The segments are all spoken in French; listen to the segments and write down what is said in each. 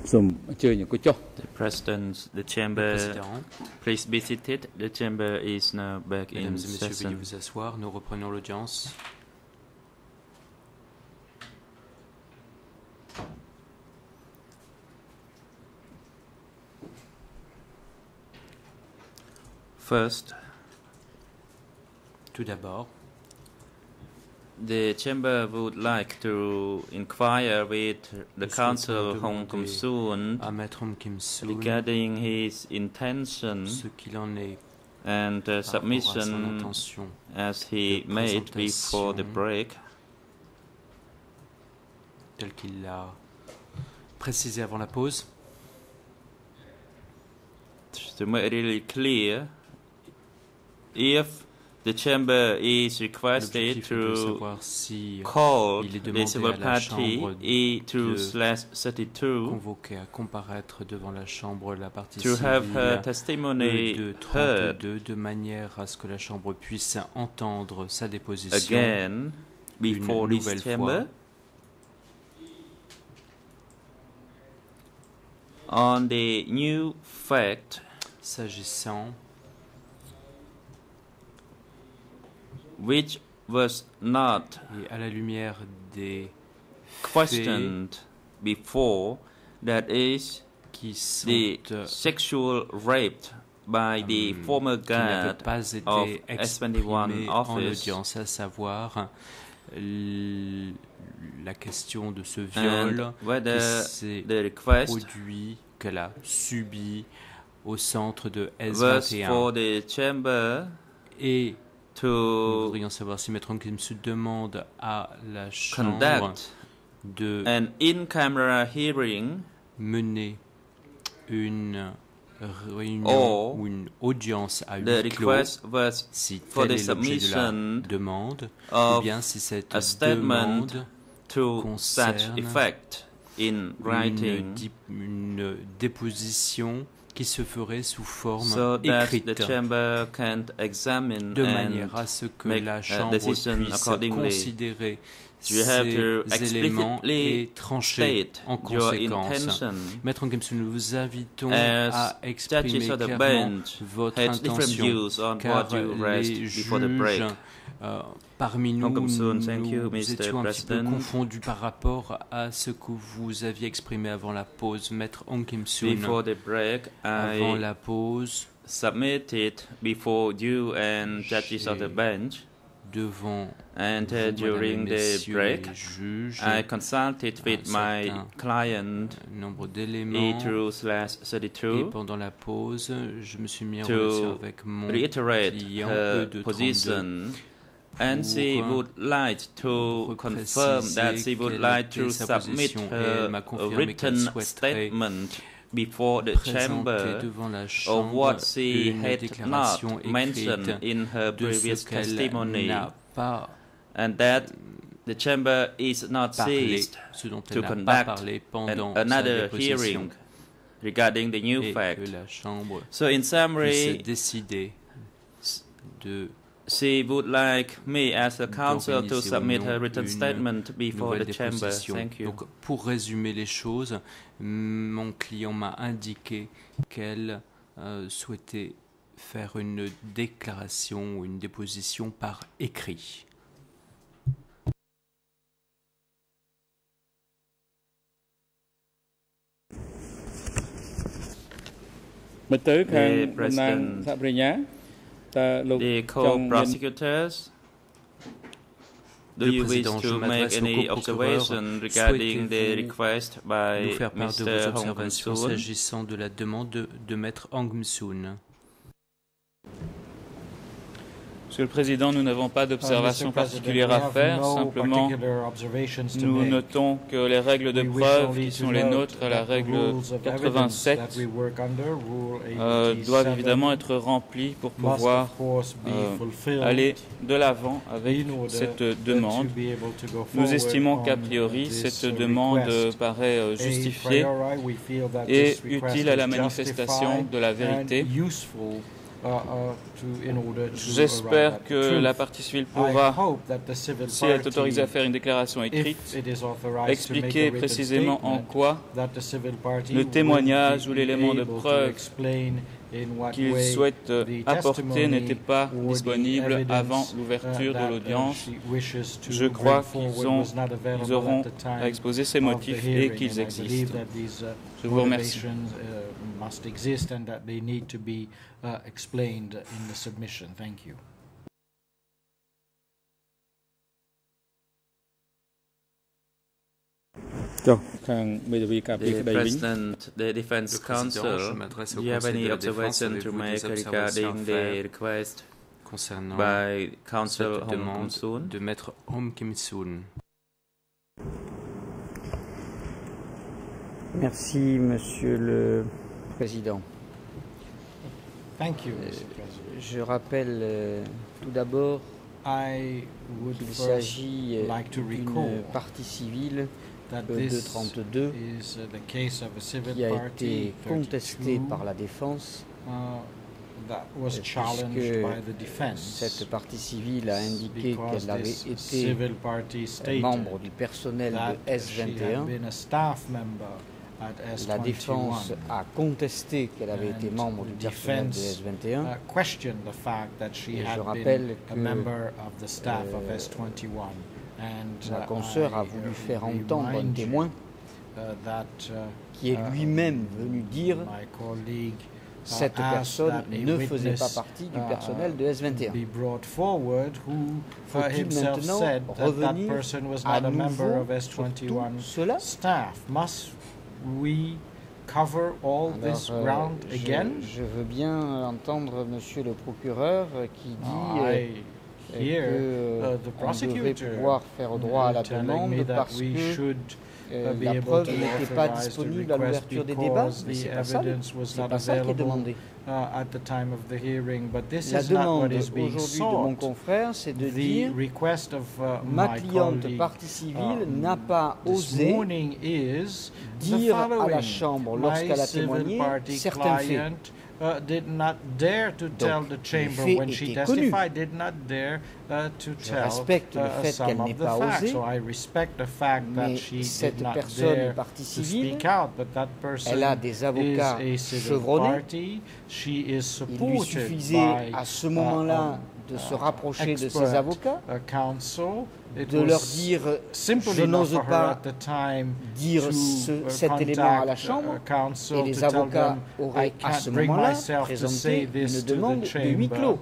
The President, the chamber, please be seated. The chamber is now back in Mesdames et messieurs, session. veuillez vous asseoir. Nous reprenons l'audience. First, tout d'abord, the chamber would like to inquire with the Council Hong Kim Soon à Maître Hong Kim Soon regarding his intention ce qu'il en est and par rapport à son submission intention as he de made before the présentation break. tel qu'il l'a précisé avant la pause. To make it really clear, if the chamber is requested L'objectif est de to savoir si call il est the demandé civil à la party Chambre E2/32 convoqué à comparaître devant la Chambre la partie to have her civile testimony de heard 32 de manière à ce que la Chambre puisse entendre sa déposition again before une this nouvelle chamber fois on the new fact s'agissant which was not et à la lumière des questioned before, that is qui sont the sexual rape by the former qui n'avaient guard pas of été S21 exprimés en office audience, à savoir la question de ce viol and qui whether s'est the request produit, qu'elle a subi au centre de was for S21. the chamber Et nous to voudrions savoir si Maître Hong Kim Soon demande à la Chambre conduct de an in-camera hearing mener une réunion or ou une audience à the huis clos, request was si for tel the est l'objet de la submission demande, ou of bien si cette a statement demande to such concerne effect in writing une déposition qui se ferait sous forme so that écrite, the chamber can examine de and manière à ce que make la a Chambre decision puisse accordingly. considérer You have to ces éléments explicitly et trancher state en your conséquence. intention Maître Hong Kim Soon, nous vous invitons as à exprimer judges of the clairement bench votre had different intention, views on car what you raised les before the break. juges parmi nous, Hong Kim Soon, thank you, nous Mr. étions un petit peu President. confondus par rapport à ce que vous aviez exprimé avant la pause. Maître Hong Kim Soon, Before the break, avant I la pause, submitted before you and judges of the bench, devant and vous, during mesdames et the messieurs break, les juges, I consulted with my certain client nombre d'éléments. Et E2/32 pendant la pause, je me suis mis en to relation avec mon reiterate client her E232 position, and she pour would like to confirm that she would quelle like to était sa submit position, et her elle m'a confirmé qu'elle written souhaiterait statement before the présenter chamber devant la of Chambre what she une had déclaration not mentioned écrite in her de previous ce qu'elle testimony, n'a pas and that the chamber is not parlé, ceased ce dont to elle n'a pas conduct parlé pendant sa another déposition, hearing regarding the new et fact. que la Chambre So in puisse summary, décider de she would like me as a counsel to d'organiser submit ou non her written une statement before nouvelle the chamber. déposition. Thank you. Donc, pour résumer les choses, mon client m'a indiqué qu'elle souhaitait faire une déclaration ou une déposition par écrit. The President, the co-prosecutors, do you wish Président, je to make m'adresse au any coprocureur. observation regarding the Souhaitez-vous request by nous faire part de vos Mr. Hong Kim observations Soon? s'agissant de la demande de Maître Hong Kim Soon. Monsieur le Président, nous n'avons pas d'observation particulière à faire. Simplement, nous notons que les règles de preuve qui sont les nôtres, la règle 87, doivent évidemment être remplies pour pouvoir aller de l'avant avec cette demande. Nous estimons qu'a priori, cette demande paraît justifiée et utile à la manifestation de la vérité. J'espère que la partie civile pourra, si elle est autorisée à faire une déclaration écrite, expliquer précisément en quoi le témoignage ou l'élément de preuve qu'il souhaite apporter n'était pas disponible avant l'ouverture de l'audience. Je crois qu'ils auront à exposer ces motifs et qu'ils existent. Je vous remercie. Must exist and that they need to be explained in the submission. Thank you. The President, the Defense Council, do you have any observation to make regarding the request concernant by Counsel cette Hong demande Kim-soon? de Maître Hong Kim-soon? Merci, Monsieur le Président. Thank you, Mr. President. Je rappelle tout d'abord qu'il s'agit d'une partie civile, E232, qui a été contestée par la défense, puisque cette partie civile a indiqué qu'elle avait été membre du personnel de S21. La défense a contesté qu'elle avait été membre du personnel de S21. Et je rappelle que la consoeur a voulu faire entendre un témoin qui est lui-même venu dire cette personne ne faisait pas partie du personnel de S21. Faut-il maintenant revenir à nouveau sur tout cela? Je veux bien entendre Monsieur le procureur qui dit qu'on devrait pouvoir faire droit à la demande parce que la preuve n'était pas disponible à l'ouverture des débats, mais c'est pas ça qui est demandé. La demande aujourd'hui de mon confrère, c'est de dire ma cliente partie civile n'a pas osé dire à la Chambre, lorsqu'elle a témoigné, certains faits. Donc, les faits étaient connus. Je respecte le fait qu'elle n'ait pas osé, mais cette personne partie civile, elle a des avocats chevronnés. Il lui suffisait à ce moment-là de se rapprocher de ses avocats, de leur dire « je n'ose pas dire cet élément à la Chambre » et les avocats auraient à ce moment-là présenté une demande de huis clos.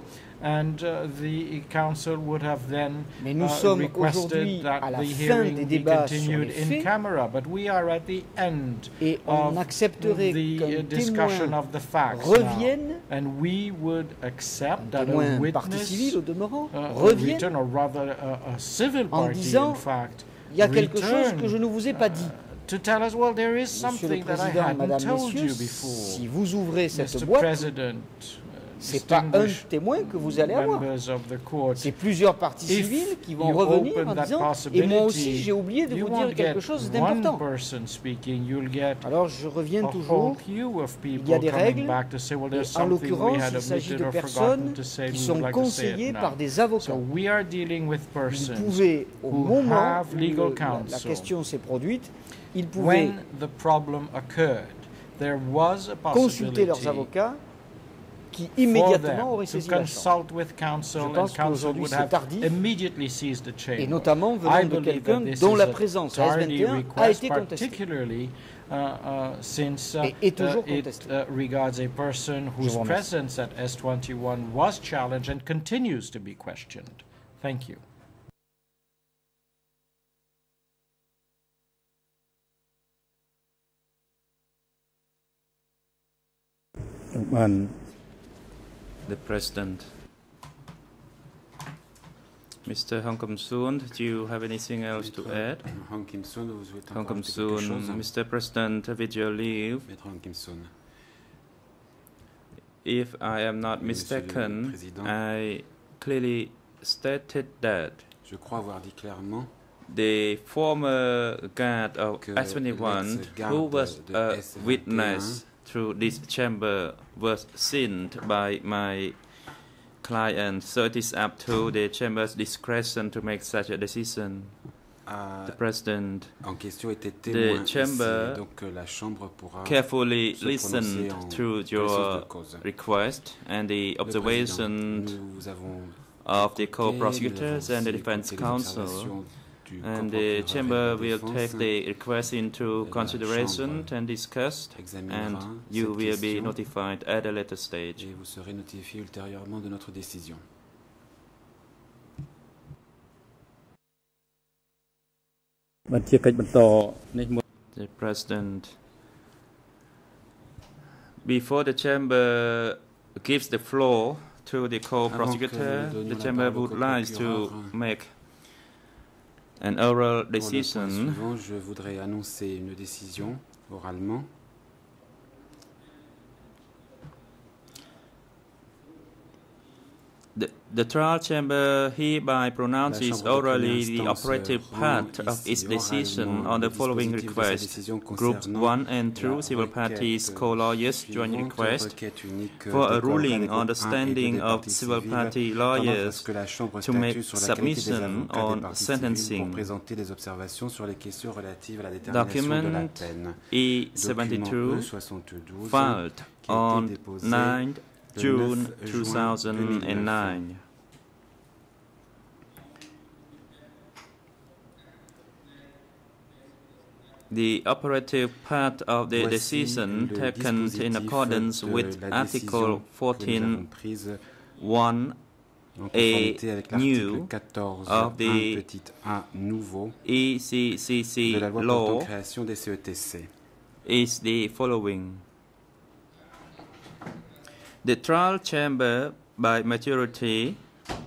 Mais nous sommes aujourd'hui à la fin des débats sur les faits et on accepterait qu'un témoin revienne, un témoin partie civile au demeurant, revienne en disant « il y a quelque chose que je ne vous ai pas dit ». Monsieur le Président, Madame, Messieurs, si vous ouvrez cette boîte, ce n'est pas un témoin que vous allez avoir. C'est plusieurs parties civiles qui vont revenir en disant « et moi aussi, j'ai oublié de vous dire quelque chose d'important ». Alors, je reviens toujours, il y a des règles, et en l'occurrence, il s'agit de personnes qui sont conseillées par des avocats. Ils pouvaient, au moment où la question s'est produite, ils pouvaient consulter leurs avocats, qui immédiatement auraient saisi la Chambre. Je pense qu'aujourd'hui c'est tardif, et notamment venant de quelqu'un dont la présence à S21 a été contestée, et est toujours contestée. Je vous remercie. The President. Mr. Hong Kim-soon, do you have anything else to add? Hong Kim-soon, vous souhaitez Hong Kim-soon, Mr. President, with your leave, Hong Kim-soon. If I am not mistaken, I clearly stated that Je crois avoir dit clairement the former guard of S21 who was a witness through this chamber was signed by my client, so it is up to the chamber's discretion to make such a decision. The President, the chamber carefully listened to your request and the observation of the co-prosecutors and the defense counsel, and the chamber will take the request into consideration and discuss, and you will be notified at a later stage. Et vous serez notifié ultérieurement de notre décision. The President, before the chamber gives the floor to the co-prosecutor, the chamber would like to make an oral decision. Je voudrais annoncer une décision oralement. The trial chamber hereby pronounces orally the operative part of its decision on the following requests. Groups 1 and 2, civil parties, co-lawyers, joint request for a ruling on the standing of civil party lawyers to make submission on sentencing. Document E72 filed on 9th June 2009. The operative part of the decision taken in accordance with Article 14(1)(a) new of the ECCC law is the following. The trial chamber, by majority,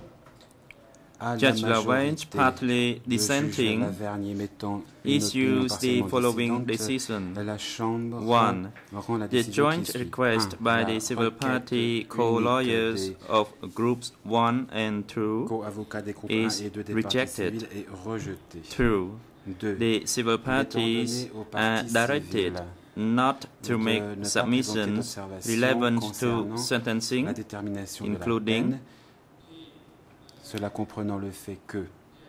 Judge Lavange, partly dissenting, issues the following decision. 1. The joint request by the civil party co-lawyers of Groups 1 and 2 is rejected. 2. The civil parties are directed not to make submissions relevant to sentencing, including cela comprenant le fait que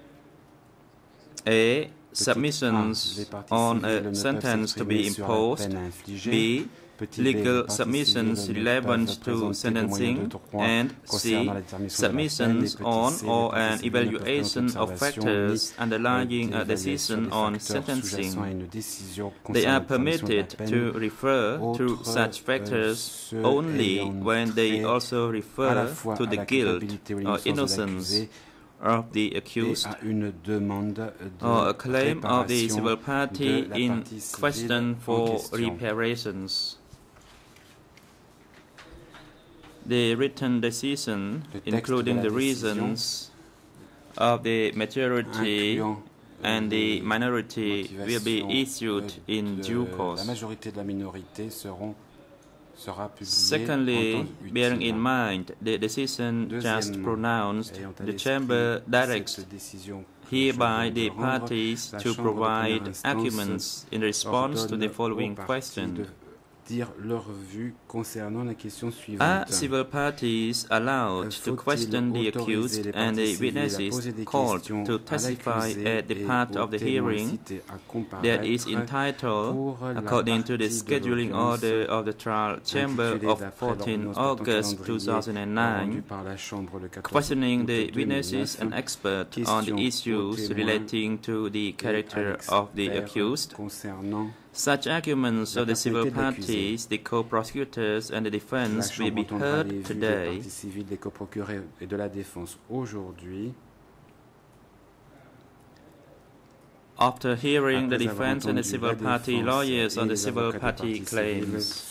A. Submissions on a sentence to be imposed, B. Legal submissions relevant to sentencing, and C. Submissions on or an evaluation of factors underlying a decision on sentencing. They are permitted to refer to such factors only when they also refer to the guilt or innocence of the accused or a claim of the civil party in question for reparations. The written decision, including the reasons of the majority and the minority, will be issued in due course. Secondly, bearing in mind the decision just pronounced, the Chamber directs hereby the parties to provide arguments in response to the following question. Are civil parties allowed to question the accused and the witnesses called to testify at the part of the hearing that is entitled, according to the scheduling order of the trial chamber of 14 August 2009, questioning the witnesses and experts on the issues relating to the character of the accused? Such arguments of the civil parties, the co-prosecutors and the defense will be heard today. After hearing the defense and the civil party lawyers on the civil party claims.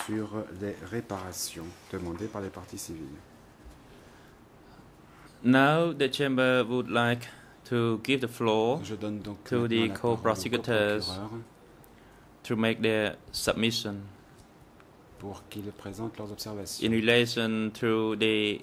Now the chamber would like to give the floor to the co-prosecutors to make their submission in relation to the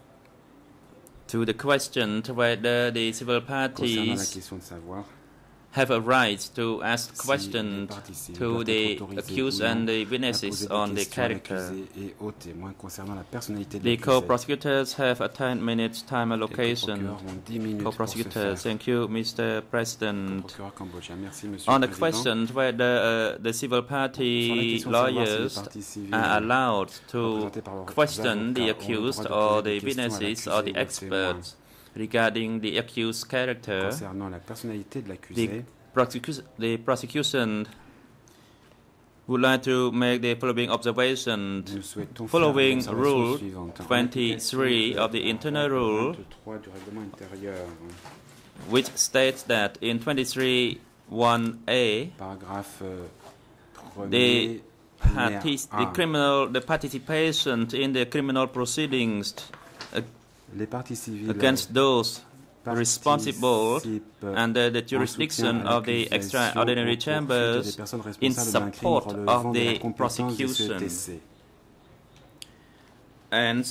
question whether the civil parties have a right to ask questions to the accused and the witnesses on the character. The co-prosecutors have a 10-minute time allocation. Co-prosecutors, thank you, Mr. President. On the question whether the civil party lawyers are allowed to question the accused or the witnesses or the experts regarding the accused's character, the prosecution would like to make the following observation. Following Rule 23 of the Internal Rule, which states that in 23(1)(a), the participation in the criminal proceedings against those responsible under the jurisdiction of the extraordinary chambers in support of the prosecution. And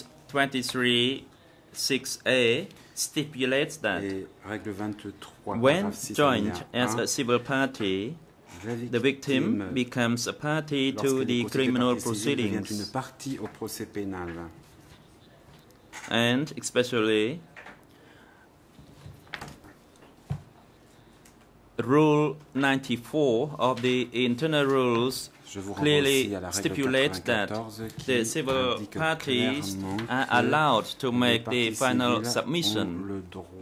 23(6)(a) stipulates that when joined as a civil party, the victim becomes a party to the criminal proceedings. And especially, Rule 94 of the internal rules clearly stipulates that the civil parties are allowed to make the final submission.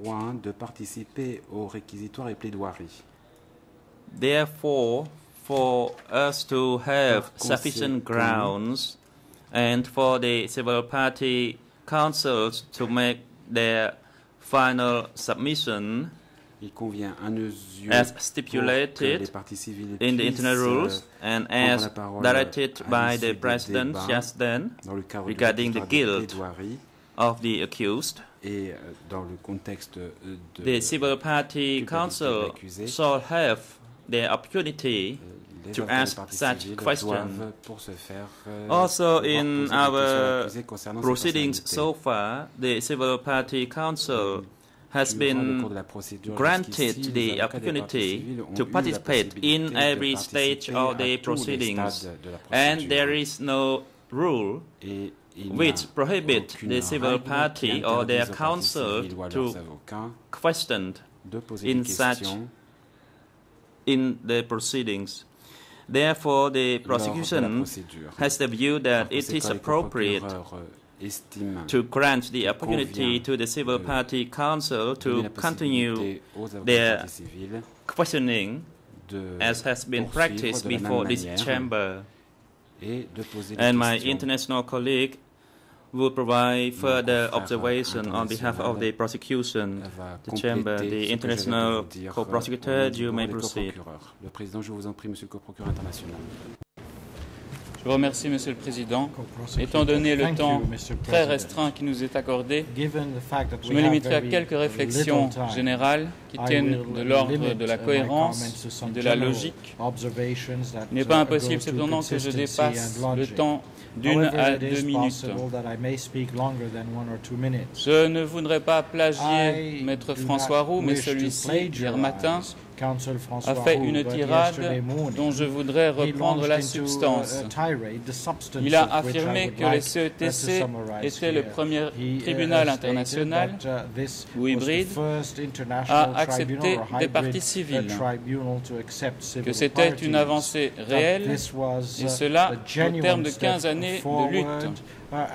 Therefore, for us to have sufficient grounds and for the civil party councils to make their final submission as stipulated in the internal rules and as directed by the President just then regarding the guilt of the accused, the civil party council shall have the opportunity to ask such questions. Also, in our proceedings so far, the civil party council has been granted the opportunity to participate in every stage of the proceedings, and there is no rule which prohibits the civil party or their counsel to question in the proceedings. Therefore, the prosecution has the view that it is appropriate to grant the opportunity to the civil party council to continue their questioning as has been practiced before this chamber. And my international colleague will provide further observation on behalf of the prosecution. The chamber, the international co-prosecutor, you may proceed. Le Président, je vous en prie, Monsieur le co-procureur international. Je vous remercie, Monsieur le Président. Étant donné le temps très restreint qui nous est accordé, je me limiterai à quelques réflexions générales qui tiennent de l'ordre de la cohérence et de la logique. Il n'est pas impossible cependant que je dépasse le temps d'1 à 2 minutes. Je ne voudrais pas plagier Maître François Roux, mais celui-ci, hier matin, a fait une tirade dont je voudrais reprendre la substance. Il a affirmé que les CETC étaient le premier tribunal international ou hybride à accepter des parties civiles, que c'était une avancée réelle, et cela au terme de 15 années de lutte.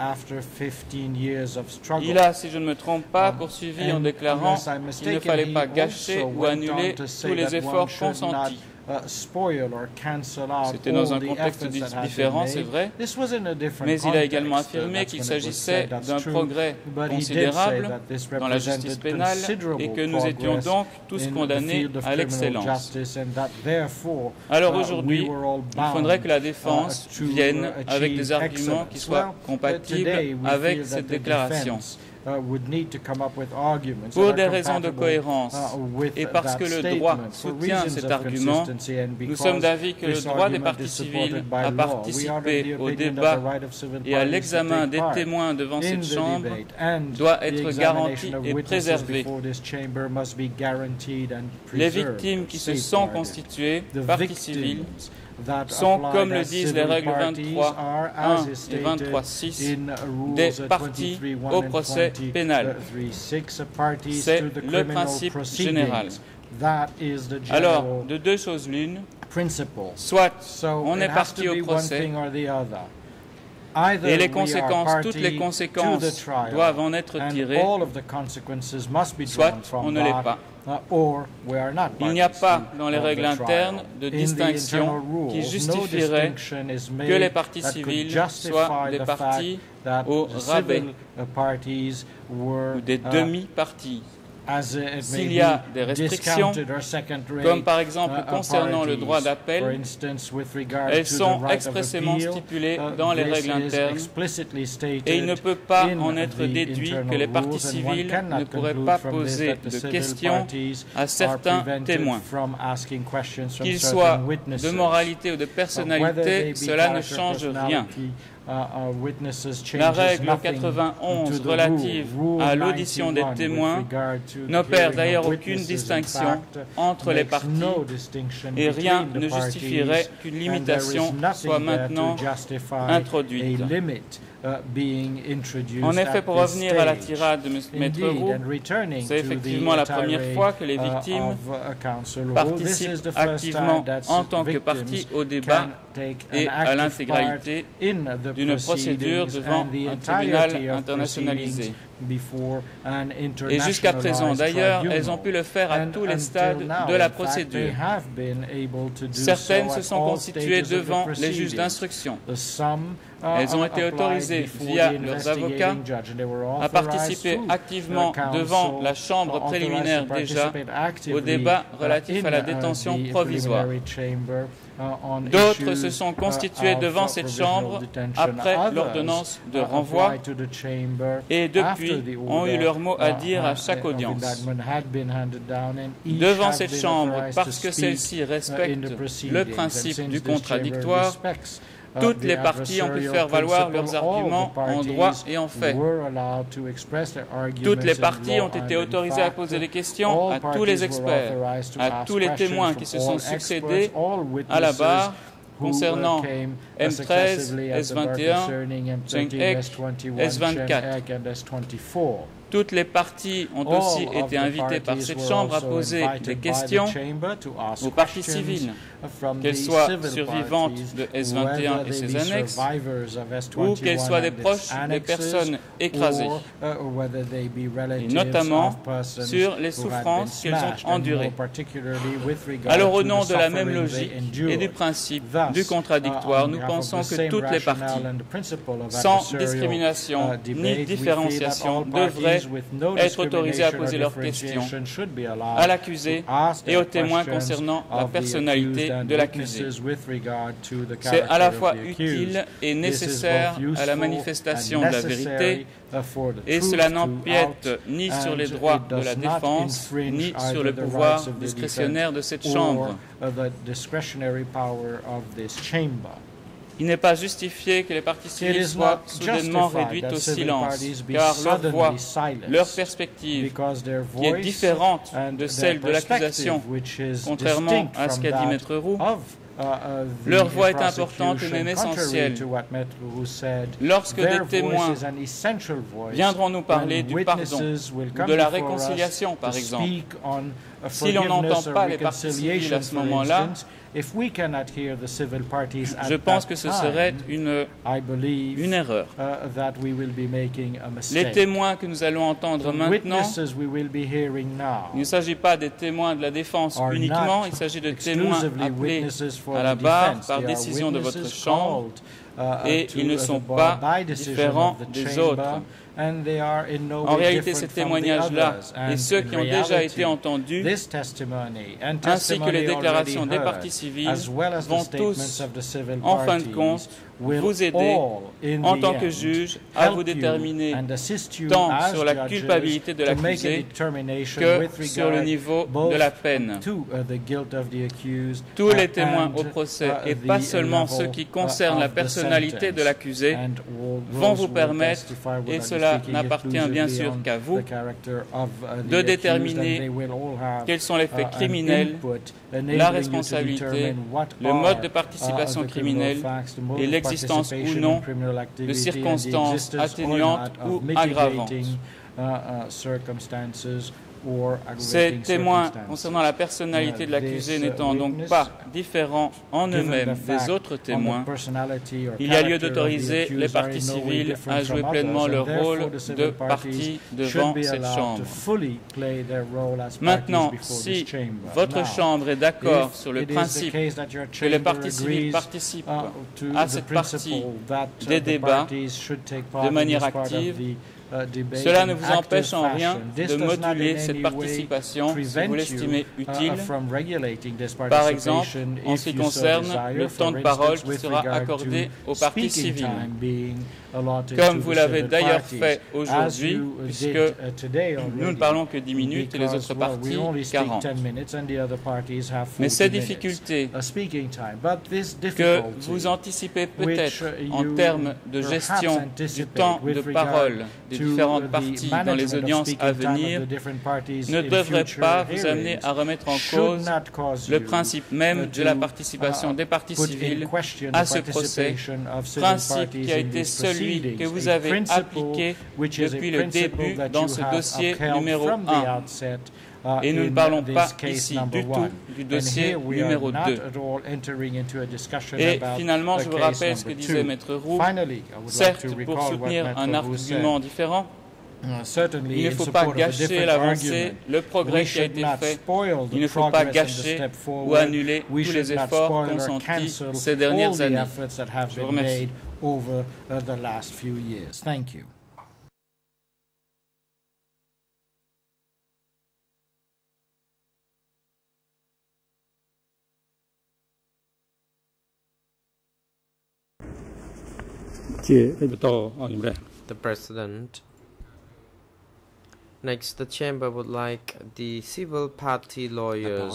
Il a, si je ne me trompe pas, poursuivi en déclarant qu'il ne fallait pas gâcher ou annuler tous les efforts consentis. C'était dans un contexte différent, c'est vrai, mais il a également affirmé qu'il s'agissait d'un progrès considérable dans la justice pénale et que nous étions donc tous condamnés à l'excellence. Alors aujourd'hui, il faudrait que la défense vienne avec des arguments qui soient compatibles avec cette déclaration. Pour des raisons de cohérence et parce que le droit soutient cet argument, nous sommes d'avis que le droit des parties civiles à participer au débat et à l'examen des témoins devant cette Chambre doit être garanti et préservé. Les victimes qui se sont constituées parties civiles sont, comme le disent les règles 23.1 et 23.6, des parties au procès pénal. C'est le principe général. Alors, de deux choses l'une, soit on est partie au procès, et les conséquences, toutes les conséquences doivent en être tirées, soit on ne l'est pas. Il n'y a pas dans les règles internes de distinction qui justifierait que les parties civiles soient des parties au rabais ou des demi-parties. S'il y a des restrictions, comme par exemple concernant le droit d'appel, elles sont expressément stipulées dans les règles internes et il ne peut pas en être déduit que les parties civiles ne pourraient pas poser de questions à certains témoins. Qu'ils soient de moralité ou de personnalité, cela ne change rien. La règle 91 relative à l'audition des témoins n'opère d'ailleurs aucune distinction entre les parties et rien ne justifierait qu'une limitation soit maintenant introduite. En effet, pour revenir à la tirade de Maître Roux, c'est effectivement la première fois que les victimes participent activement en tant que parties au débat et à l'intégralité d'une procédure devant un tribunal internationalisé. Et jusqu'à présent, d'ailleurs, elles ont pu le faire à tous les stades de la procédure. Certaines se sont constituées devant les juges d'instruction. Elles ont été autorisées via leurs avocats à participer activement devant la chambre préliminaire déjà au débat relatif à la détention provisoire. D'autres se sont constitués devant cette chambre après l'ordonnance de renvoi et depuis ont eu leur mot à dire à chaque audience. Devant cette chambre, parce que celle-ci respecte le principe du contradictoire, toutes les parties ont pu faire valoir leurs arguments en droit et en fait. Toutes les parties ont été autorisées à poser des questions à tous les experts, à tous les témoins qui se sont succédés à la barre concernant M13, S21, Cheng-Ek, S24. Toutes les parties ont aussi été invitées par cette Chambre à poser des questions aux parties civiles, qu'elles soient survivantes de S21 et ses annexes, ou qu'elles soient des proches des personnes écrasées, et notamment sur les souffrances qu'elles ont endurées. Alors, au nom de la même logique et du principe du contradictoire, nous pensons que toutes les parties, sans discrimination ni différenciation, devraient être autorisés à poser leurs questions à l'accusé et aux témoins concernant la personnalité de l'accusé. C'est à la fois utile et nécessaire à la manifestation de la vérité et cela n'empiète ni sur les droits de la défense ni sur le pouvoir discrétionnaire de cette Chambre. Il n'est pas justifié que les parties civiles soient soudainement réduites au silence, car leur voix, leur perspective, qui est différente de celle de l'accusation, contrairement à ce qu'a dit Maître Roux, leur voix est importante et même essentielle. Lorsque des témoins viendront nous parler du pardon ou de la réconciliation, par exemple, si l'on n'entend pas les parties civiles à ce moment-là, je pense que ce serait une erreur. Les témoins que nous allons entendre maintenant, il ne s'agit pas des témoins de la défense uniquement, il s'agit de témoins appelés à la barre par décision de votre Chambre. et ils ne sont pas différents des autres. En réalité, ces témoignages-là et ceux qui ont déjà été entendus, ainsi que les déclarations des parties civiles, vont tous, en fin de compte, vous aider en tant que juge à vous déterminer tant sur la culpabilité de l'accusé que sur le niveau de la peine. Tous les témoins au procès, et pas seulement ceux qui concernent la personnalité de l'accusé, vont vous permettre, et cela n'appartient bien sûr qu'à vous, de déterminer quels sont les faits criminels, la responsabilité, le mode de participation criminelle et l'existence ou non de circonstances atténuantes ou aggravantes. Ces témoins concernant la personnalité de l'accusé n'étant donc pas différents en eux-mêmes des autres témoins, il y a lieu d'autoriser les parties civiles à jouer pleinement leur rôle de partie devant cette Chambre. Maintenant, si votre Chambre est d'accord sur le principe que les parties civiles participent à cette partie des débats de manière active, cela ne vous empêche en rien de moduler cette participation si vous l'estimez utile, par exemple en ce qui concerne le temps de parole qui sera accordé aux parties civiles. Comme vous l'avez d'ailleurs fait aujourd'hui, puisque nous ne parlons que 10 minutes et les autres parties 40. Mais ces difficultés que vous anticipez peut-être en termes de gestion du temps de parole des différentes parties dans les audiences à venir ne devraient pas vous amener à remettre en cause le principe même de la participation des parties civiles à ce procès, principe qui a été celui que vous avez appliqué depuis le début dans ce dossier numéro 1. Et nous ne parlons pas ici du tout du dossier numéro 2. Et finalement, je vous rappelle ce que disait Maître Roux. Certes, pour soutenir un argument différent, il ne faut pas gâcher l'avancée, le progrès qui a été fait. Il ne faut pas gâcher ou annuler tous les efforts consentis ces dernières années. Je vous remercie. The President. Next, the Chamber would like the civil party lawyers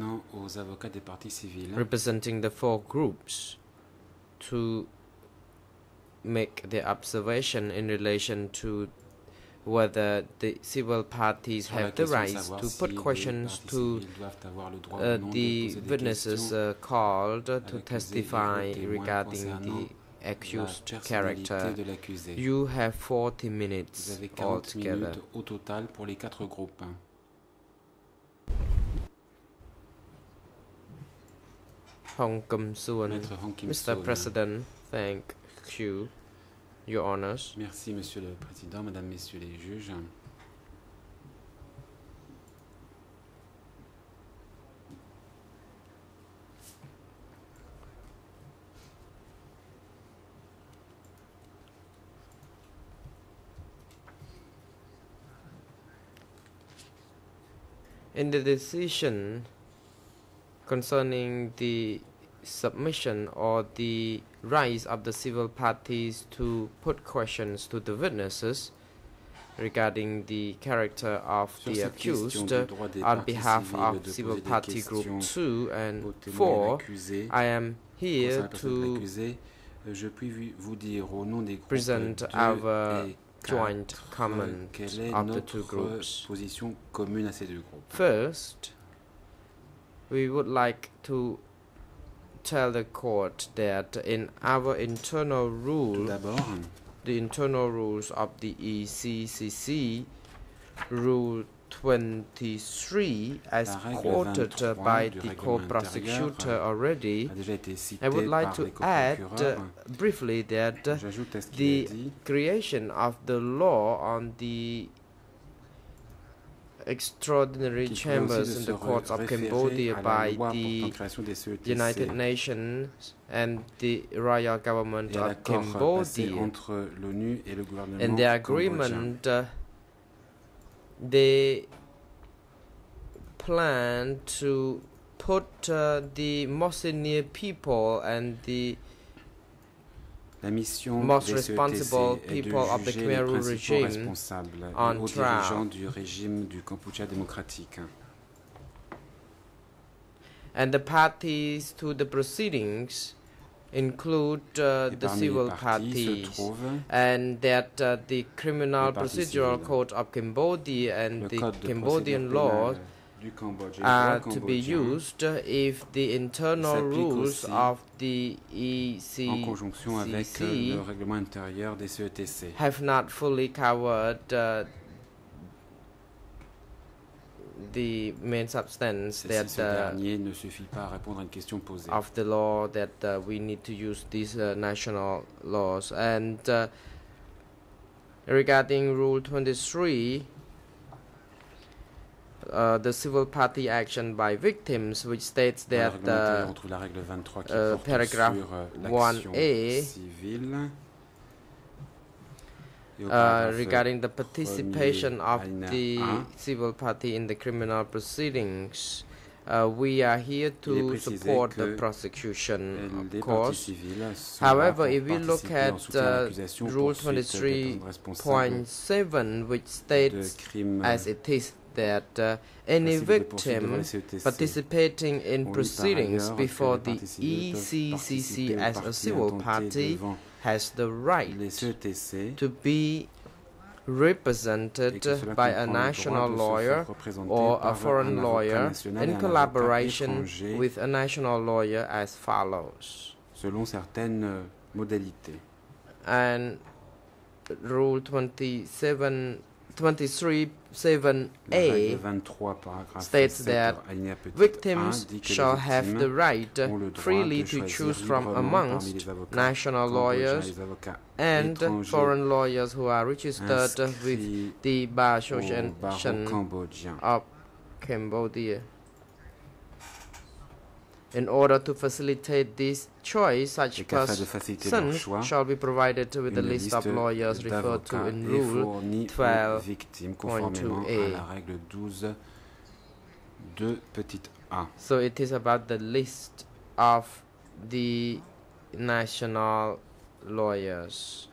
representing the 4 groups to make their observation in relation to whether the civil parties have the right to put questions to the witnesses called to testify regarding the accused character. You have 40 minutes altogether. Au total pour les 4 groupes. Hong Kim Soon, Mr. President, thank you, Your Honors. Merci, Monsieur le Président, Mesdames, Messieurs les juges. In the decision concerning the submission or the rights of the civil parties to put questions to the witnesses regarding the character of the accused, on behalf of Civil Party Group 2 and 4, I am here to present our joint comment of the 2 groups. First, we would like to tell the court that in our internal rule, the internal rules of the ECCC, Rule 23, as quoted by the co-prosecutor already, I would like to add briefly that the creation of the law on the extraordinary chambers in the courts of Cambodia by the United Nations and the royal government of Cambodia. In the agreement, they plan to put the most senior people and the most responsible people of the Khmer Rouge regime on trial. And the parties to the proceedings include the civil parties, and that the Criminal Procedural Code of Cambodia and the Cambodian law are to be used if the internal rules of the ECCC have not fully covered the main substance that of the law that we need to use these national laws. And regarding Rule 23, the civil party action by victims, which states that paragraph 1A regarding the participation of the civil party in the criminal proceedings, we are here to support the prosecution, of course. However, if we look at Rule 23.7, which states as it is that any victim participating in proceedings before the ECCC as a civil party has the right to be represented by a national lawyer or a foreign lawyer in collaboration with a national lawyer as follows. And Rule 23.7a states that victims shall have the right freely to choose from amongst national lawyers and foreign lawyers who are registered with the Bar Association of Cambodia. In order to facilitate this choice, such persons shall be provided with a list of lawyers referred to in Rule 12.2a. So it is about the list of the national lawyers.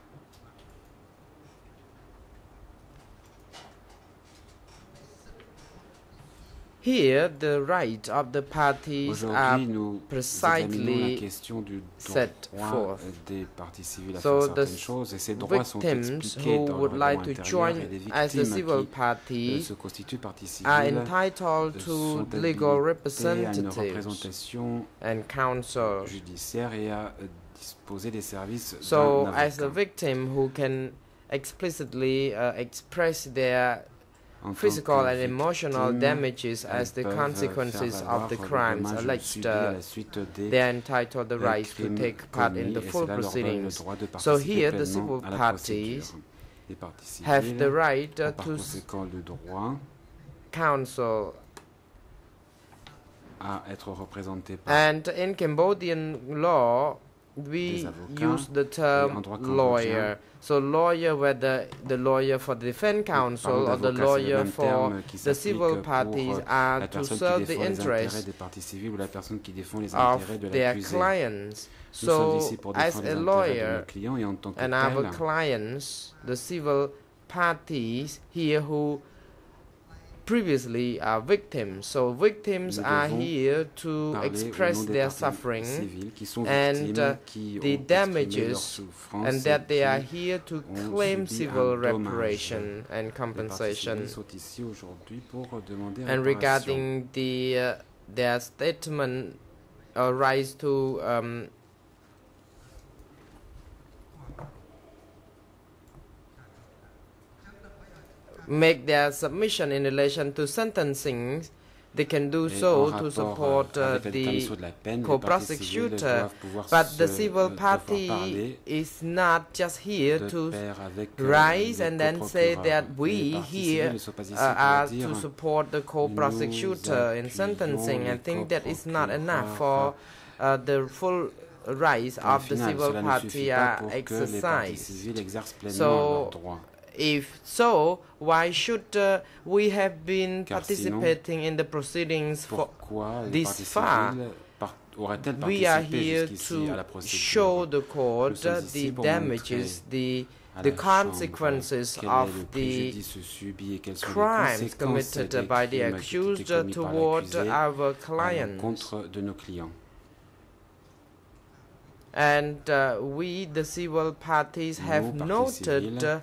Here, the rights of the parties are precisely set forth. So the victims who would like to join as a civil party are entitled to legal representatives and counsel. So as a victim who can explicitly express their physical and emotional damages as the consequences of the crimes alleged, they are entitled the right to take part in the full proceedings. So here the civil parties have the right to counsel. And in Cambodian law, we use the term lawyer. So lawyer, whether the lawyer for the defense counsel or the lawyer for the civil parties, are to serve the interests of their clients. So as a lawyer and our clients, the civil parties here who previously are victims. So victims are here to express their suffering and the damages, and that they are here to claim civil reparation and compensation. And regarding their statement or rise to make their submission in relation to sentencing, they can do so to support the co-prosecutor, but the civil party is not just here to rise and then say that we here are to support the co-prosecutor in sentencing. I think that is not enough for the full rights of the civil party are exercised. So, if so, why should we have been participating in the proceedings for this far? We are here to show the court the damages, the consequences of the crimes committed by the accused toward our clients. And we, the civil parties, have noted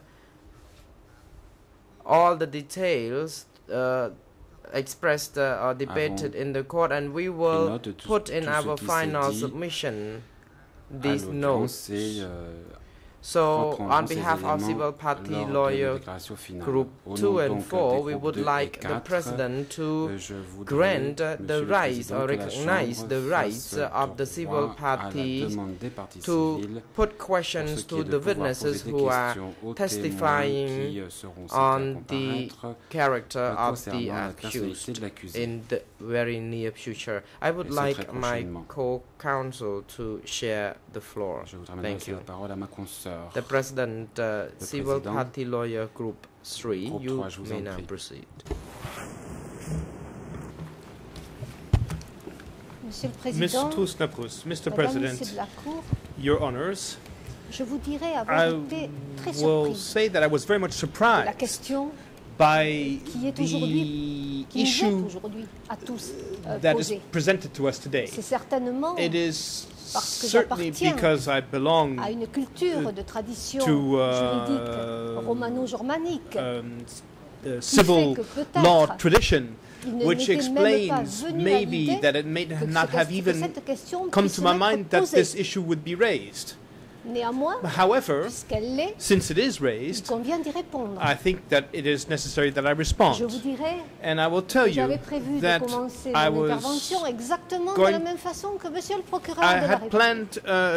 all the details expressed or debated in the court, and we will put in our final submission these notes. So, on behalf of Civil Party Lawyer Group 2 and 4, we would like the President to grant the rights or recognize the rights of the Civil Party to put questions to the witnesses who are testifying on the character of the accused in the very near future. I would like my co-counsel to share the floor. Thank you. The President, Civil Party Lawyer Group 3, you may now proceed. Mr. President, Your Honors, I will say that I was very much surprised by the issue that is presented to us today. It is certainly because I belong to civil law tradition, which explains maybe that it may not have even come to my mind that this issue would be raised. However, since it is raised, I think that it is necessary that I respond. And I will tell you that I had planned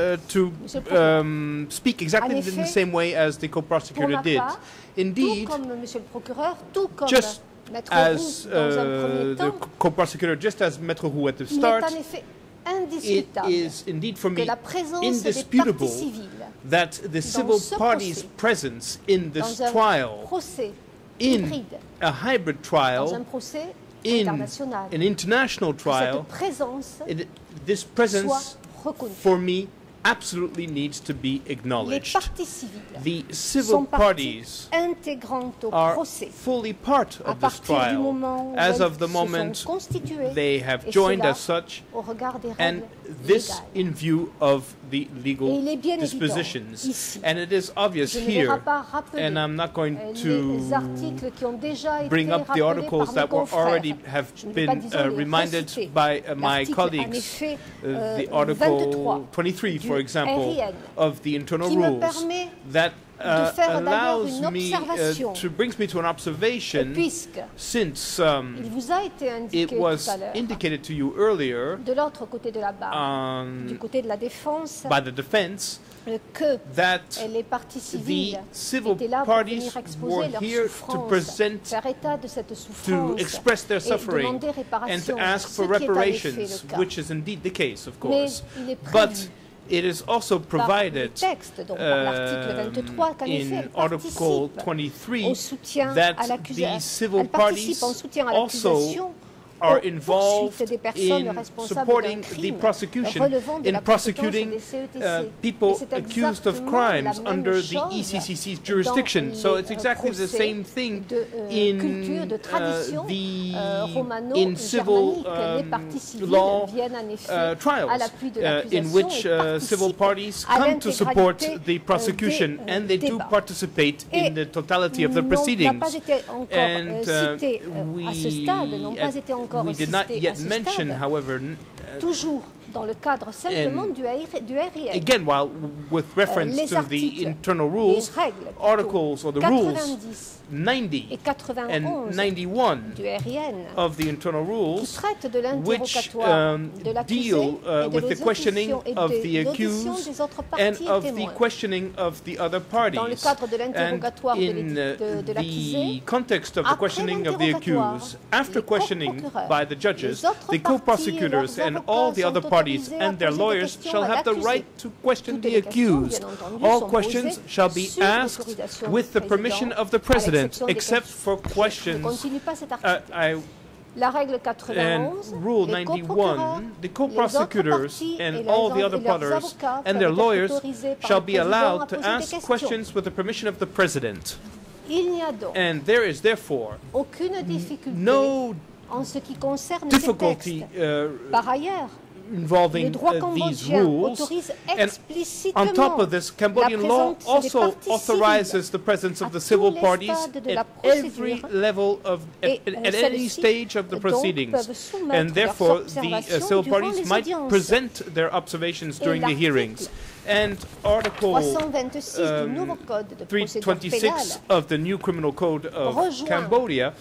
to speak exactly in the same way as the co-prosecutor did. Indeed, just as the co-prosecutor, just as Maître Roux at the start, it is indeed for me indisputable that the civil party's presence in this trial, in a hybrid trial, in an international trial, this presence for me absolutely needs to be acknowledged. The civil parties are fully part of this trial as of the moment they have joined as such, and this in view of the legal dispositions. And it is obvious here, and I'm not going to bring up the articles that were already have been reminded by my colleagues, the Article 23, for example, of the internal rules, that allows me, brings me to an observation, since it was indicated to you earlier by the defense that the civil parties were here to present, to express their suffering and to ask for reparations, which is indeed the case, of course. But it is also provided in Article 23 that the civil parties also are involved in supporting the prosecution, in prosecuting people accused of crimes under the ECCC's jurisdiction. So it's exactly the same thing in civil law trials, in which civil parties come to support the prosecution, and they do participate in the totality of the proceedings. And we did not yet mention, however, dans le cadre simplement du RIN. Again, while with reference to the internal rules, articles or the rules 90 and 91 of the internal rules, which deal with the questioning of the accused and of the questioning of the other parties. And in the context of the questioning of the accused, after questioning by the judges, the co-prosecutors and all the other parties and their lawyers shall have the right to question the accused. All questions shall be asked with the permission of the President, except for questions. And Rule 91, the co-prosecutors and all the other parties and their lawyers shall be allowed to ask questions with the permission of the President. And there is therefore no difficulty involving these rules. And on top of this, Cambodian law also authorizes the presence of the civil parties at every level of, at any stage of the proceedings. And therefore, the civil parties might present their observations during the hearings. And Article 326 of the new Criminal Code of Cambodia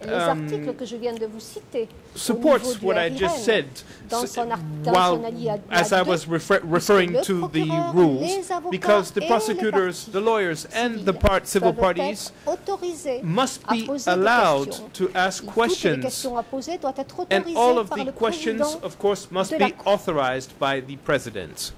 supports what I just said, as I was referring to the rules, because the prosecutors, the lawyers, and the civil parties must be allowed to ask questions, and all of the questions, of course, must be authorized by the President.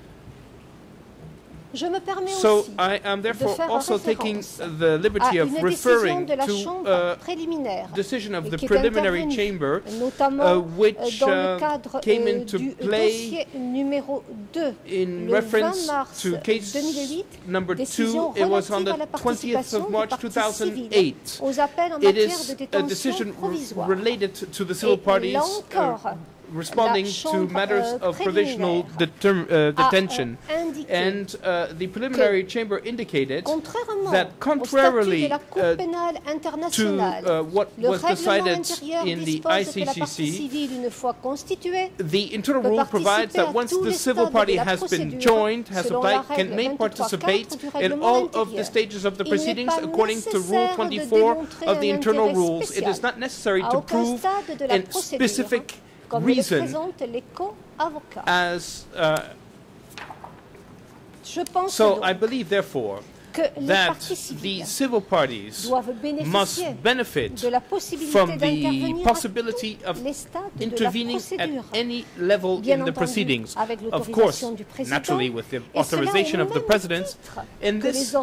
So I am therefore also taking the liberty of referring to a decision of the preliminary chamber which came into play in reference to case number 2. It was on the 20th of March 2008. It is a decision related to the civil parties responding to matters of provisional detention. And the preliminary chamber indicated that contrarily to what was decided in the ICCC, the internal rule provides that once the civil party has been joined, may participate in all of the stages of the proceedings according to Rule 24 of the internal rules. It is not necessary to prove a specific reason as so I believe therefore that the civil parties must benefit from the possibility of intervening at any level in the proceedings, of course, naturally with the authorization of the President, and this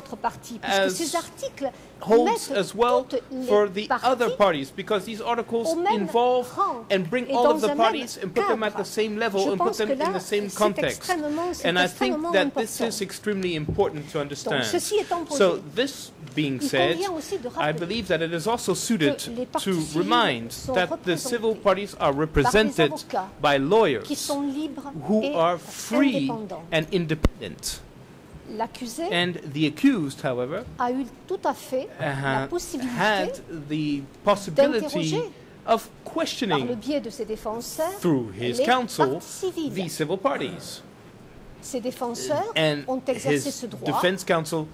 holds as well for the other parties, because these articles involve and bring all of the parties and put them at the same level and put them in the same context. And I think that this is extremely important to understand. So this being said, I believe that it is also suited to remind that the civil parties are represented by lawyers who are free and independent. And the accused, however, had the possibility of questioning through his counsel the civil parties. And his defense counsel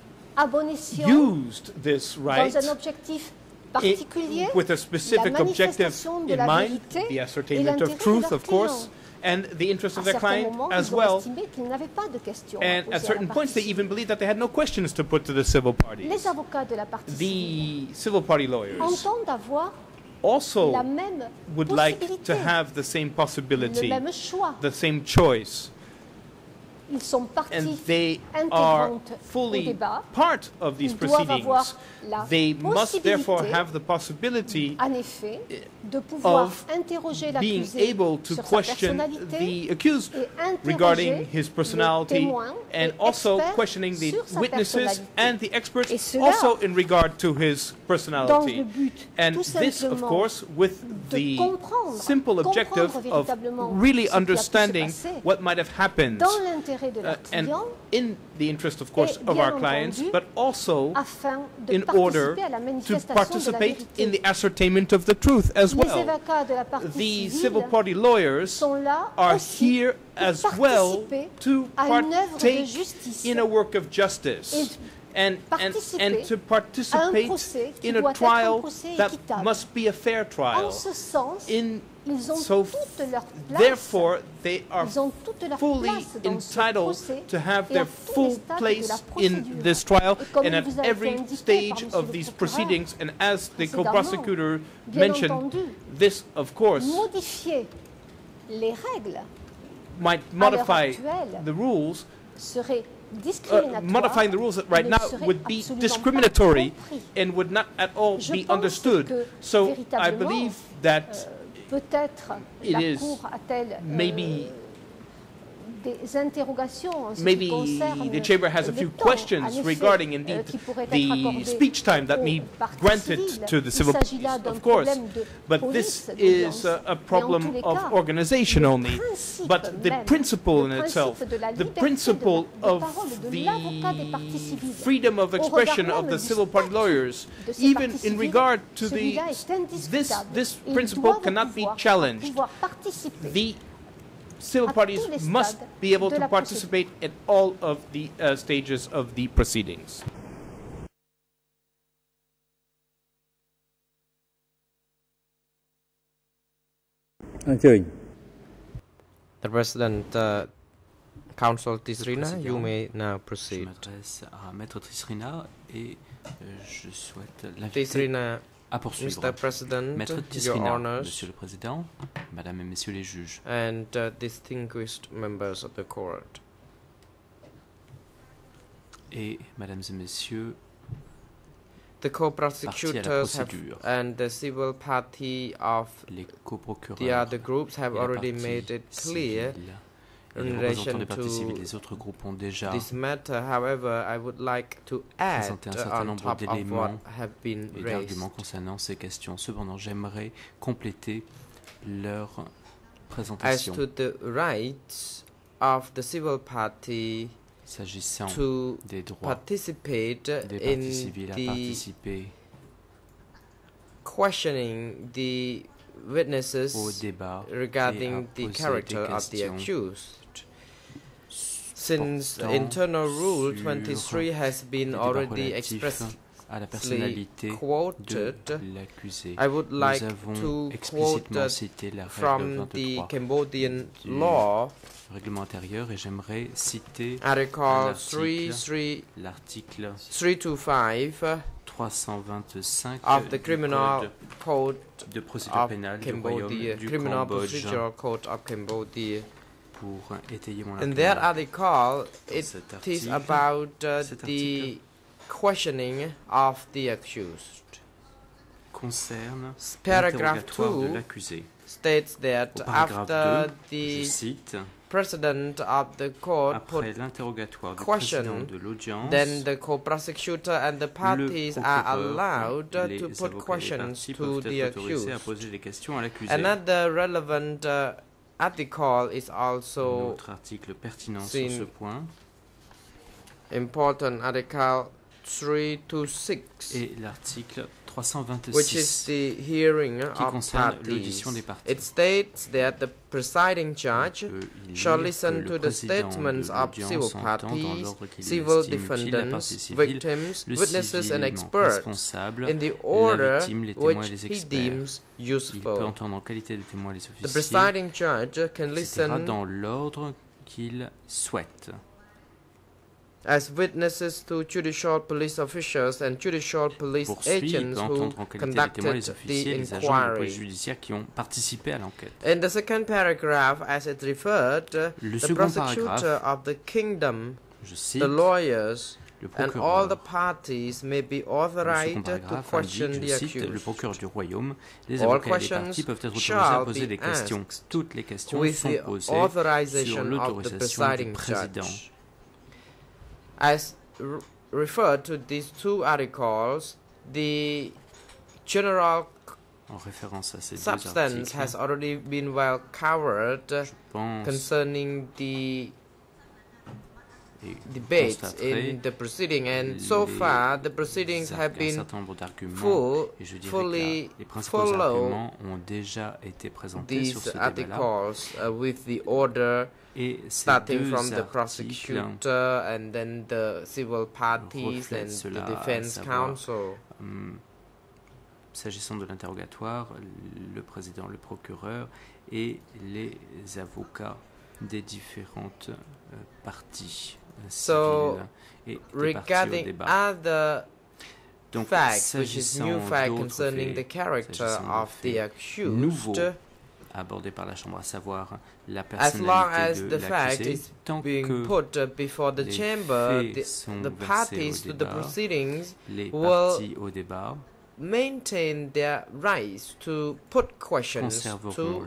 used this right with a specific objective in mind, the ascertainment of truth, of course, and the interest of their client as well. And at certain points, they even believed that they had no questions to put to the civil parties. The civil party lawyers also would like to have the same possibility, the same choice. And they are fully part of these proceedings. They must therefore have the possibility of being able to question the accused regarding his personality, and also questioning the witnesses and the experts also in regard to his personality. And this, of course, with the simple objective of really understanding what might have happened and in the interest, of course, of our clients, but also in order to participate in the ascertainment of the truth as well. The civil party lawyers are here as well to partake in a work of justice and to participate in a trial that must be a fair trial. Therefore, they are fully entitled to have their full place in this trial and at every stage of these proceedings. And as the co-prosecutor mentioned, this, of course, might modify the rules. Modifying the rules right now would be discriminatory and would not at all be understood. So I believe that it is maybe the Chamber has a few questions regarding indeed the speech time that may be granted to the civil parties, of course, but this is a problem of organization only. But the principle in itself, the principle of the freedom of expression of the civil party lawyers, even in regard to this principle cannot be challenged. The civil parties must be able to participate in all of the stages of the proceedings. The President, Counsel Tisrina, you may now proceed. Je m'adresse à Maître Tisrina et je souhaite l'inviter à poursuivre. Mr. President, Maître Tisrina, Monsieur le Président, Madame et Messieurs les juges, and distinguished members of the court, et Mesdames et Messieurs, the co-prosecutors and the civil party of the other groups have already made it clear in relation to this matter. However, I would like to add on top of what have been raised. Concernant ces questions. Cependant, j'aimerais compléter leur présentation. As to the rights of the civil party to participate in the questioning the witnesses regarding the character of the accused. Since internal rule 23 has been already expressly quoted, I would like to quote from the Cambodian law, Article 325 of the Criminal Code of Cambodia, Criminal Procedural Code of Cambodia. In that article, it is about the questioning of the accused. Paragraph 2 states that after the President of the court put question, then the co-prosecutor and the parties are allowed to put questions to the accused. Another relevant article is also seen, important Article 326, which is the hearing of parties. It states that the presiding judge shall listen to the statements of civil parties, civil defendants, victims, witnesses, and experts in the order which he deems useful. The presiding judge can listen as witnesses to judicial police officials and judicial police agents who conducted the inquiry. In the second paragraph, as it referred, the prosecutor of the kingdom, the lawyers, and all the parties may be authorized to question the accused. All questions shall be asked with the authorization of the presiding judge. As referred to these two articles, the general substance has already been well covered concerning the debates in the proceeding, and so far the proceedings have been fully followed these articles with the order starting from the prosecutor and then the civil parties and the defense counsel. S'agissant de l'interrogatoire, le président, le procureur et les avocats des différentes parties civiles et des parties au débat. Other facts, which is new fact concerning the character of the accused, abordé par la Chambre, à savoir la as long as personnalité the de fact l'accusé, is tant being que put before the chamber, the parties to the proceedings will maintain their rights to put questions to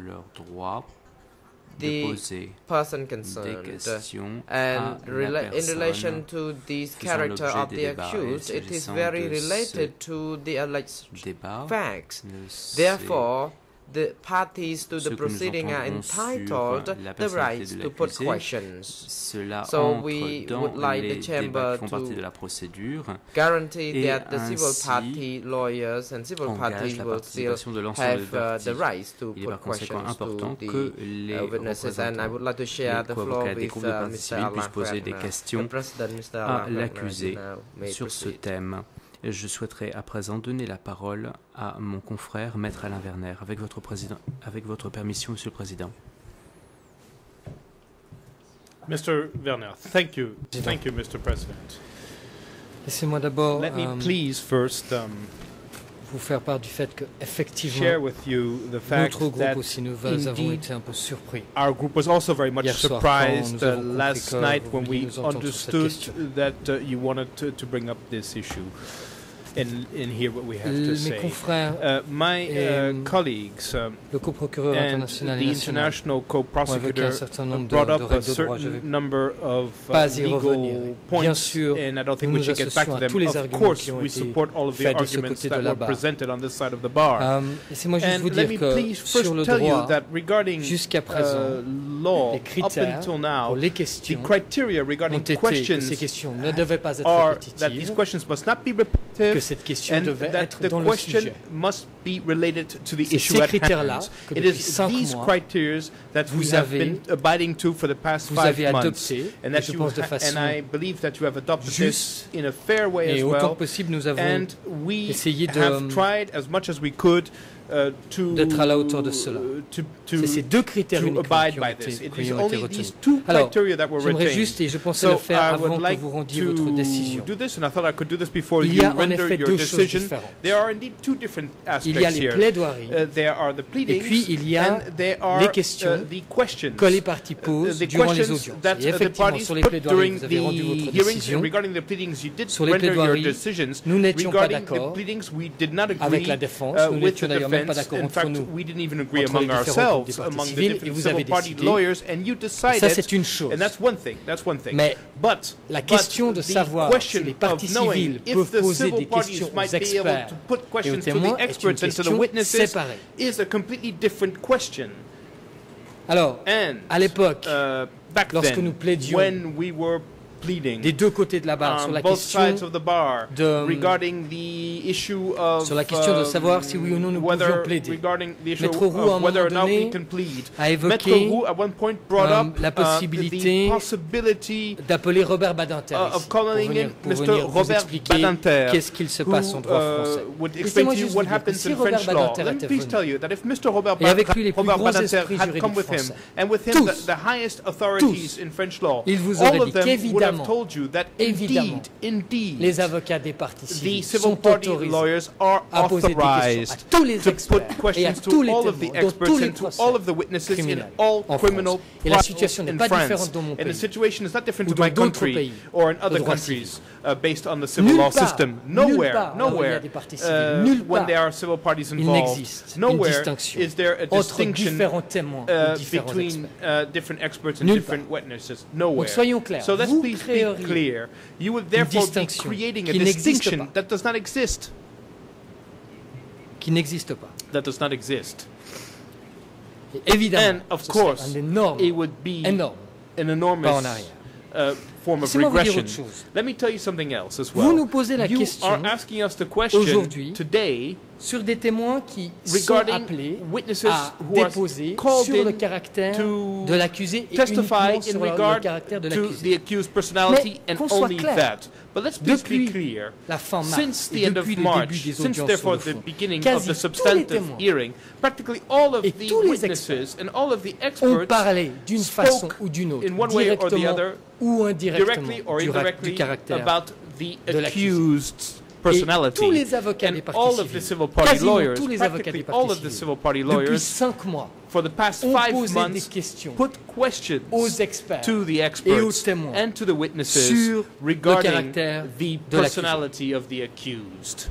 the person concerned, and in relation to this character of the accused, it is very related to the alleged facts. Therefore, the parties to the proceeding are entitled the rights to put questions. So we would like the chamber to guarantee that the civil party lawyers and civil parties will still have the rights to put questions to the witnesses. And I would like to share the floor with Mr. Alain Werner, President Mr. Alain l'accusé sur ce thème. Je souhaiterais à présent donner la parole à mon confrère, Maître Alain Werner, avec votre permission, Monsieur le Président. Mr. Werner, thank you, Mr. President. Laissez-moi d'abord please first vous faire part du fait que effectivement share with you the fact notre groupe that aussi nous avons été un peu surpris. Our group was also very much surprised last night when we nous entendre understood sur that you wanted to bring up this issue and hear what we have to Mes say. confrères My colleagues le coprocureur and international the et national international ont évoqué co-prosecutor un certain nombre brought de up a règles de droit. Je vais certain number of pas y revenir. legal Bien points, sûr, and I don't think nous we should nous get back to associons à them. tous les Of arguments course, qui ont we été support all of the faits de ce arguments côté de that la were barre. presented on this side of the bar. Laissez-moi juste vous And let dire me que please sur first le tell you droit, that regarding jusqu'à présent, law, les up critères until now, pour les the questions criteria ont regarding été que questions ces questions ne devaient pas être are that these répétitives, questions must not be que repetitive, cette question and devait that être the dans le question sujet. must be related to the C'est issue ces at critères-là hand. que It depuis is 5 these mois, criteria that we vous have avez- been abiding to for the past vous 5 avez months, adopté, and et that je you pense de and façon I believe that you have adopted juste, this in a fair way et as autant well. que possible, nous avons And we essayé de- have tried as much as we could d'être à la hauteur de cela. C'est ces deux critères to uniquement abide qui ont by été, this. It qui is ont été only retenus. these two Alors, criteria that were j'aimerais retained. juste, et je pensais le So faire I avant would que like vous rendiez to votre décision. do this, and I thought I could do this before Il y you a en render effet your deux choses decision. différentes. There are indeed two different aspects Il y a les here. plaidoiries, There are the pleadings, et puis il y a and there are les questions the questions que les parties posent the durant les questions audiences. that Et the effectivement, parties sur les put plaidoiries, during vous avez rendu votre the hearings. décision. Regarding the pleadings, you did Sur les render your plaidoiries, decisions. nous n'étions pas Regarding the d'accord pleadings, we did not agree avec la défense. Nous with n'étions the d'ailleurs même pas defense. d'accord In entre fact, nous, we didn't even agree entre les among différents groupes des ourselves, parties among the civiles, et different vous avez civil party décidé. lawyers, and you decided. Ça, c'est une chose. And that's one thing. That's one thing. Mais But la question de the savoir question si les parties of knowing civiles if peuvent the poser civil des parties questions aux might be able experts to put et aux questions to témoins the est une experts and to the question witnesses séparée. is a completely different question. Alors, And à l'époque, back lorsque then, nous plaidions when we were pleading des deux côtés de la barre sur on la both question sides of the bar regarding the issue of sur la question de savoir si oui ou non nous pouvions plaider. regarding the issue Maître Roux, à un of whether or moment not we donné, can plead. a évoqué Maître Roux, at one point, brought up la possibilité the possibility d'appeler Robert Badinter of calling in pour Mr. venir vous Robert expliquer Badinter, qu'est-ce qu'il se passe en droit français. would explain Laissez-moi to you juste what vous dire que happens si in Robert French law. Badinter Let me était please venu, tell you that if Mr. Robert et avec lui les plus Robert gros Badinter esprits had come with him, juridiques and with him tous, the highest authorities in French law, il vous all aurait of dit them would have qu'évidemment, told you that indeed, les avocats des parties the civiles civil sont party autorisés lawyers are à poser des questions à authorized tous les to put experts et à questions tous to les all of the témoins dans experts tous les and to procès all of the witnesses in criminels all en criminal France. Et la trials situation n'est in pas France. différente dans mon And the pays situation is not different ou to my dans d'autres country pays or in other de droit countries based on the civil Nulle law part, system. nulle part, là où il y a Nowhere, des parties civiles, nulle when part, there are civil parties il involved, n'existe une nowhere distinction is there a entre distinction différents témoins ou différents between experts. different experts and Nulle different witnesses. Nowhere. Donc soyons clairs, So let's vous please be créeriez clear. You would therefore be distinction creating a qui n'existe distinction pas. that does not exist. Qui n'existe pas. That does not exist. Et évidemment, And of ce serait course, un énorme, it would be énorme an pas en enormous arrière. form of regression. Let me tell you something else as well. Vous nous posez la you question are asking us the question today sur des témoins qui sont appelés à déposer sur le caractère de l'accusé et uniquement sur le caractère de l'accusé. Mais qu'on soit clair, But let's please be clear. Since the end of March, since therefore the beginning of the substantive hearing, practically all of the witnesses and all of the experts spoke in one way or the other, directly or indirectly, about the accused's personality. And all of the civil party lawyers, practically all of the civil party lawyers, for the past 5 months, put questions to the experts and to the witnesses regarding the personality of the accused.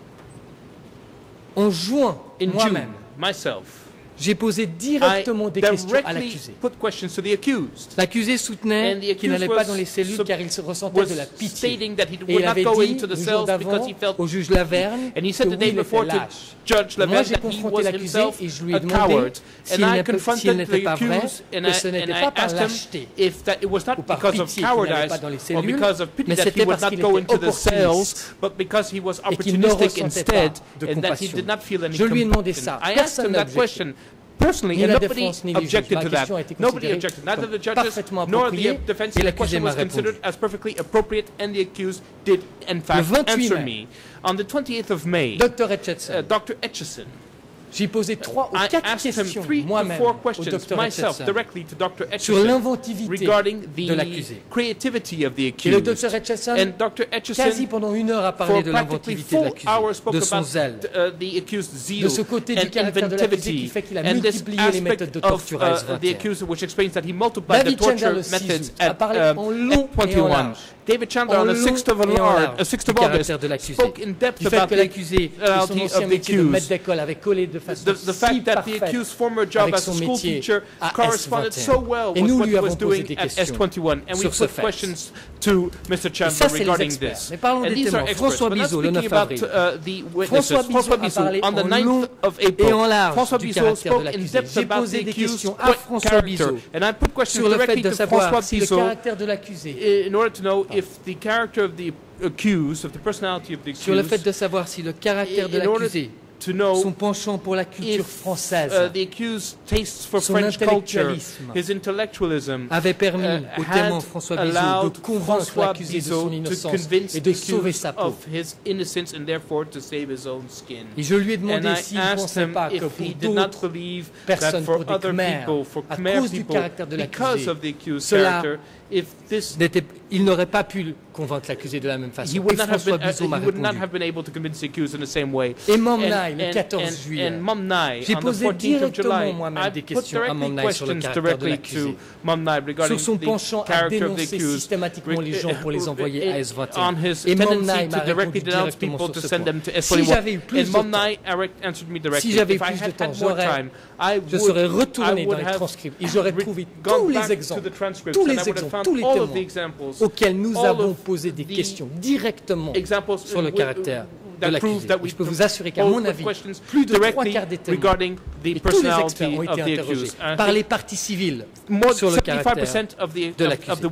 En juin, in June, myself, j'ai posé directement des questions à l'accusé. L'accusé soutenait qu'il n'allait pas dans les cellules car il se ressentait de la pitié. Et il avait dit le jour d'avant au juge Lavergne que oui, il était lâche. Moi, j'ai confronté l'accusé et je lui ai demandé s'il n'était pas vrai que ce n'était pas par lâcheté ou par pitié qu'il n'allait pas dans les cellules, mais c'était parce qu'il était opportuniste et qu'il ne ressentait pas de compassion. Je lui ai demandé ça. Personne n'a objecté. Personally, and nobody objected to that. Nobody objected, neither the judges nor the defense. The question was considered as perfectly appropriate, and the accused did, in fact, answer me. On the 28th of May, Dr. Etchison, j'ai posé 3 ou 4 questions moi-même au Dr. Etchison sur l'inventivité de l'accusé. Et le Dr. Etchison, quasi pendant 1 heure, a parlé de l'inventivité de l'accusé, de son zèle, de ce côté du caractère de l'accusé qui fait qu'il a multiplié les méthodes de torture à S21. David Chandler, le 6 août, a parlé en long et en large. David Chandler, on the 6th of August, spoke in depth about son ancien métier de maître d'école avait collé de façon the fact that the accused's former job as a school teacher corresponded so well with what he was doing at S21, and we put questions to Mr. Chandler regarding this. And these are experts. But let's speak about the witnesses. François Bizot, on the 9th of April, François Bizot spoke in depth about the accused's character, and I put questions directly to François Bizot in order to know if the character of the accused, of the personality of the accused, sur le fait de savoir si le caractère de l'accusé, son penchant pour la culture française, son intellectualisme, avait permis au témoin François Bizot de convaincre l'accusé de son innocence et de sauver sa peau. Et je lui ai demandé s'il ne pensait pas que pour d'autres personnes, pour des Khmers, à cause du caractère de l'accusé, il n'aurait pas pu convaincre l'accusé de la même façon. Et François Bizot m'a répondu. Et Momnai, le 14 juillet, j'ai posé directement moi-même des questions à Momnai sur le caractère de l'accusé, sur son penchant à dénoncer systématiquement les gens pour les envoyer à S21. Et Momnai m'a répondu directement sur ce point. Si j'avais eu plus de temps, je serais retourné dans les transcripts et j'aurais trouvé tous les exemples, tous les témoins auxquels nous avons posé des questions directement sur le caractère de l'accusé. Je peux vous assurer qu'à mon avis, plus de 3/4 des témoins et tous les experts ont été interrogés par les parties civiles sur le caractère de l'accusé.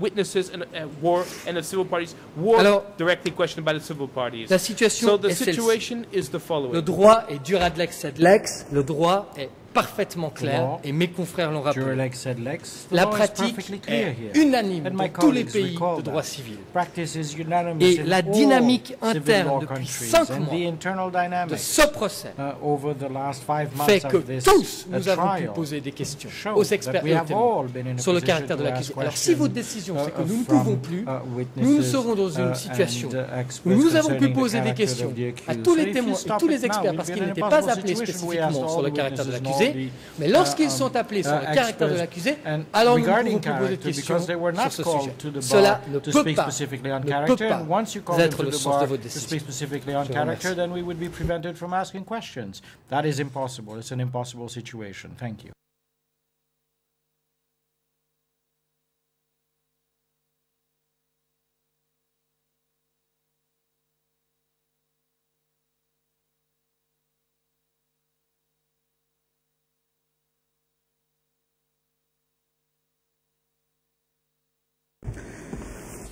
Alors, la situation est celle-ci. Le droit est dur ad lex sed lex. Le droit est parfaitement clair, et mes confrères l'ont rappelé. La pratique est unanime dans tous les pays de droit civil. Et la dynamique interne depuis 5 mois de ce procès fait que tous nous avons pu poser des questions aux experts et aux témoins sur le caractère de l'accusé. Alors si votre décision c'est que nous ne pouvons plus, nous serons dans une situation où nous avons pu poser des questions à tous les témoins et tous les experts parce qu'ils n'étaient pas appelés spécifiquement sur le caractère de l'accusé. Mais lorsqu'ils sont appelés sur le caractère de l'accusé, alors nous ne pouvons plus poser de questions sur ce sujet. Cela ne peut pas être le sens de votre décision.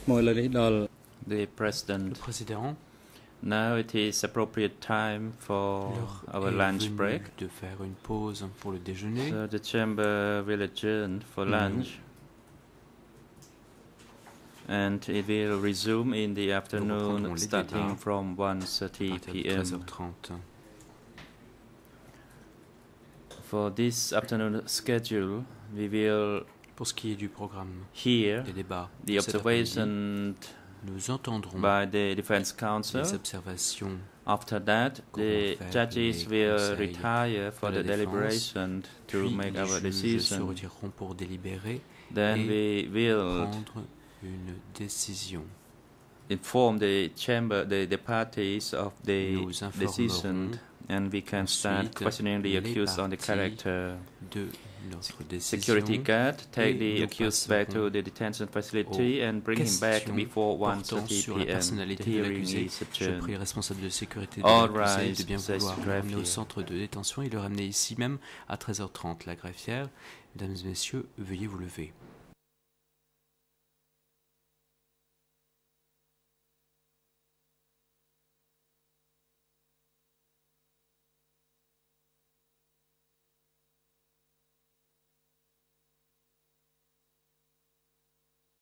The President. Le président. Now it is appropriate time for our lunch break. De faire une pause pour le déjeuner. So the chamber will adjourn for lunch. And it will resume in the afternoon starting from 1:30 p.m. For this afternoon schedule, we will pour ce qui est du programme hear des débats, the observation nous entendrons by the Defense Council. Les observations. After that, the judges will retire for the deliberation to make our decision. Se retireront pour délibérer. Then we will prendre une décision. Inform the chamber, the parties of the decision, and we can start questioning the accused on the character. De notre décision. Security guard take the accused back to the detention facility and bring him back before 1:30 p.m. The hearing is adjourned. Je prie le responsable de sécurité de l'accusé de bien vouloir le ramener au centre de détention et le ramener ici même à 13h30. La greffière, mesdames et messieurs, veuillez vous lever.